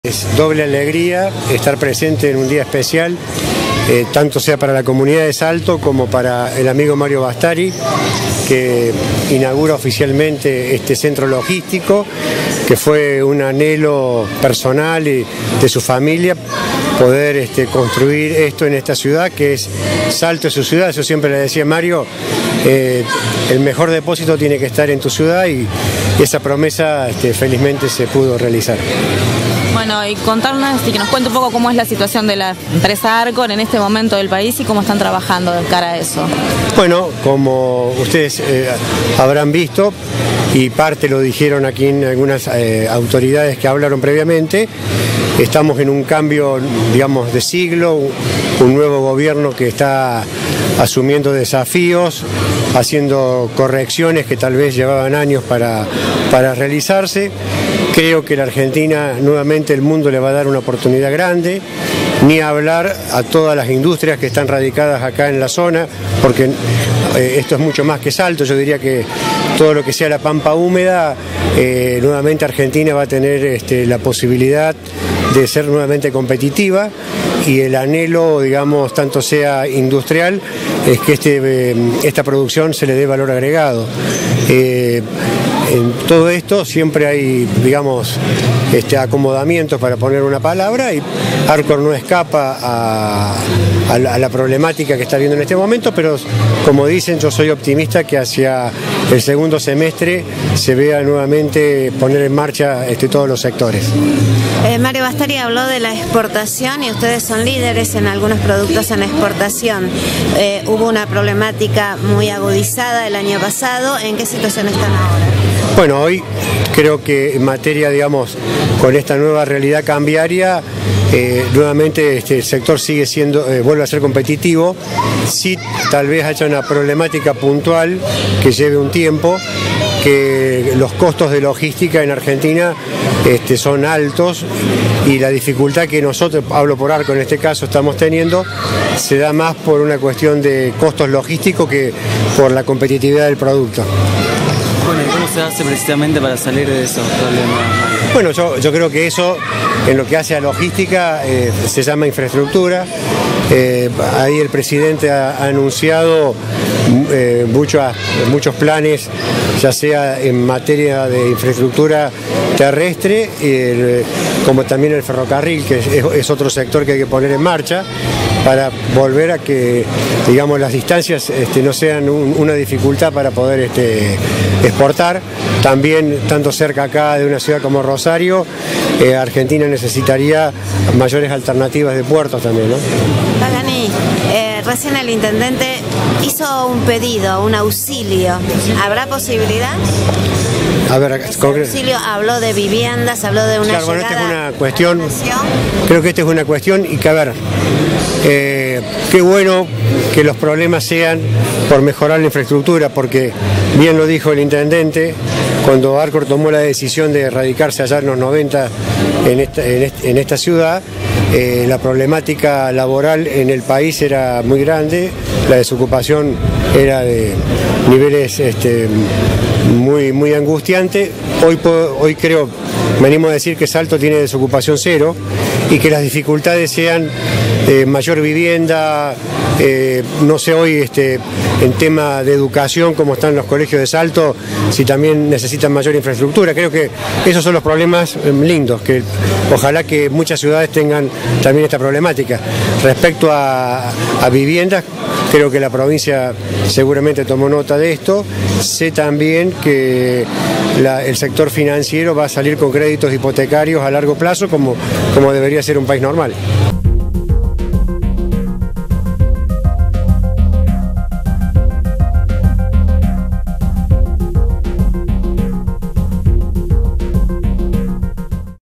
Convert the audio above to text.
Es doble alegría estar presente en un día especial, tanto sea para la comunidad de Salto como para el amigo Mario Bastari, que inaugura oficialmente este centro logístico, que fue un anhelo personal y de su familia, poder construir esto en esta ciudad, que es Salto es su ciudad. Yo siempre le decía a Mario, el mejor depósito tiene que estar en tu ciudad, y esa promesa felizmente se pudo realizar. Bueno, y contarnos y que nos cuente un poco cómo es la situación de la empresa Arcor en este momento del país y cómo están trabajando de cara a eso. Bueno, como ustedes habrán visto, y parte lo dijeron aquí en algunas autoridades que hablaron previamente, estamos en un cambio, digamos, de siglo, un nuevo gobierno que está asumiendo desafíos, haciendo correcciones que tal vez llevaban años para realizarse. Creo que la Argentina, nuevamente el mundo le va a dar una oportunidad grande, ni hablar a todas las industrias que están radicadas acá en la zona, porque esto es mucho más que Salto. Yo diría que todo lo que sea la pampa húmeda, nuevamente Argentina va a tener la posibilidad de ser nuevamente competitiva, y el anhelo, digamos, tanto sea industrial, es que esta producción se le dé valor agregado. En todo esto siempre hay, digamos, acomodamientos, para poner una palabra, y Arcor no escapa a la problemática que está viendo en este momento, pero como dicen, yo soy optimista que hacia el segundo semestre se vea nuevamente poner en marcha todos los sectores. Mario Bastari habló de la exportación, y ustedes son líderes en algunos productos en exportación. Hubo una problemática muy agudizada el año pasado. ¿En qué situación están ahora? Bueno, hoy creo que en materia, digamos, con esta nueva realidad cambiaria, nuevamente el sector sigue siendo, vuelve a ser competitivo. Sí, tal vez haya una problemática puntual que lleve un tiempo, que los costos de logística en Argentina son altos, y la dificultad que nosotros, hablo por Arcor en este caso, estamos teniendo, se da más por una cuestión de costos logísticos que por la competitividad del producto. Bueno, ¿y cómo se hace precisamente para salir de esos problemas? Bueno, yo creo que eso, en lo que hace a logística, se llama infraestructura. Ahí el presidente ha anunciado muchos planes, ya sea en materia de infraestructura terrestre, como también el ferrocarril, que es otro sector que hay que poner en marcha, para volver a que, digamos, las distancias no sean una dificultad para poder exportar. También, tanto cerca acá de una ciudad como Rosario, Argentina necesitaría mayores alternativas de puertos también, ¿no? Pagani, recién el intendente hizo un pedido, un auxilio. ¿Habrá posibilidad? A ver, auxilio, habló de viviendas, habló de una claro, bueno, llegada, esta es una cuestión, creo que esta es una cuestión, y que, a ver, qué bueno que los problemas sean por mejorar la infraestructura, porque bien lo dijo el intendente, cuando Arcor tomó la decisión de radicarse allá en los 90 en esta ciudad, la problemática laboral en el país era muy grande, la desocupación era de niveles muy angustiante. Hoy creo, me animo a decir que Salto tiene desocupación cero, y que las dificultades sean mayor vivienda, no sé hoy en tema de educación, cómo están los colegios de Salto, si también necesitan mayor infraestructura. Creo que esos son los problemas lindos, que ojalá que muchas ciudades tengan también esta problemática. Respecto a viviendas, creo que la provincia seguramente tomó nota de esto. Sé también que el sector financiero va a salir con créditos hipotecarios a largo plazo, como debería ser un país normal.